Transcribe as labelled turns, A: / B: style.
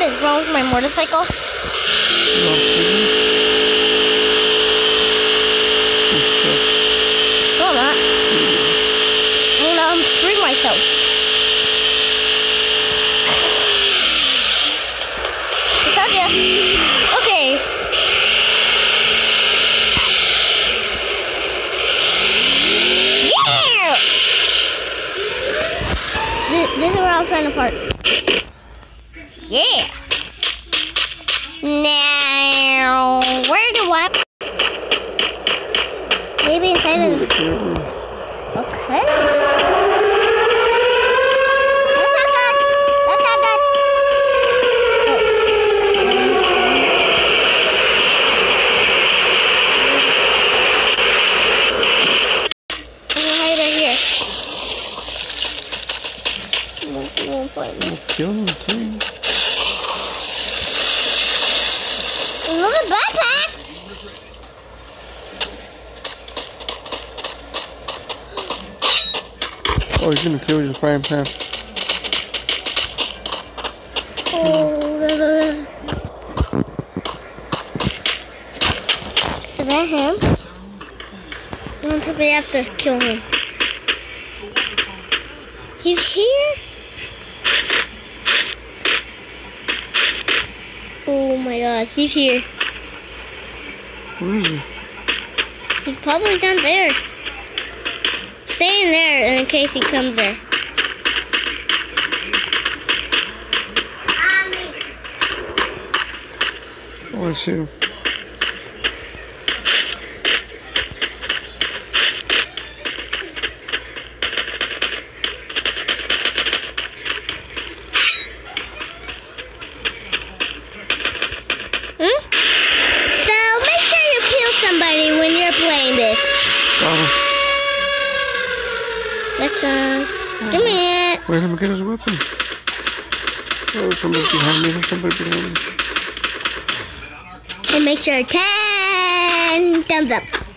A: is wrong with my motorcycle? No, I'm not. I'm gonna free myself. I told ya. Okay. Yeah! This is where I'm trying to park. Yeah. Now, where do I? Maybe inside of the. Okay. That's not good. That's not good. I'm gonna hide right here. Won't find me.
B: Kill him too.
A: Look at backpack.
B: Oh, he's gonna kill you with a frying pan.
A: Is that him? Don't tell me I have to kill him. He's here? Oh my god, he's here.
B: Where is he?
A: He's probably down there. Stay in there in case he comes there.
B: Oh, I see him.
A: So make sure you kill somebody when you're playing this. Let's give me it.
B: Wait, let me get his weapon. Oh, somebody's behind me. There's somebody behind me.
A: And make sure 10 thumbs up.